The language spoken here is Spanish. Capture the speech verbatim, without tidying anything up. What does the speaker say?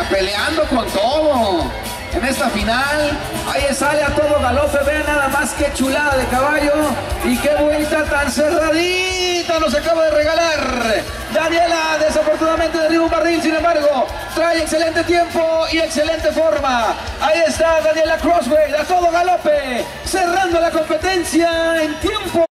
peleando con todo en esta final. Ahí sale a todo galope, vean nada más qué chulada de caballo y qué vuelta tan cerradita nos acaba de regalar Daniela. Desafortunadamente derriba un barril, sin embargo trae excelente tiempo y excelente forma. Ahí está Daniela Croswhaite a todo galope, cerrando la competencia en tiempo.